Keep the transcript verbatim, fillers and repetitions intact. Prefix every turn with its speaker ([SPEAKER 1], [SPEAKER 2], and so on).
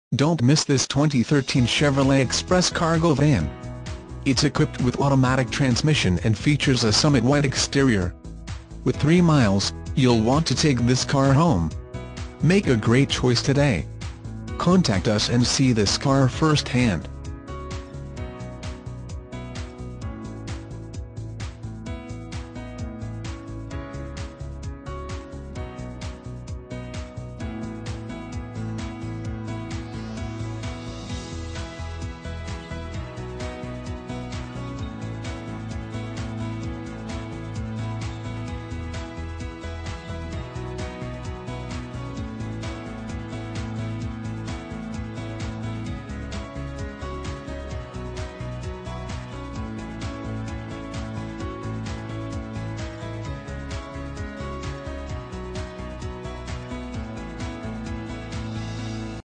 [SPEAKER 1] Don't miss this twenty thirteen Chevrolet Express cargo van. It's equipped with automatic transmission and features a Summit White exterior. With three miles, you'll want to take this car home. Make a great choice today. Contact us and see this car firsthand.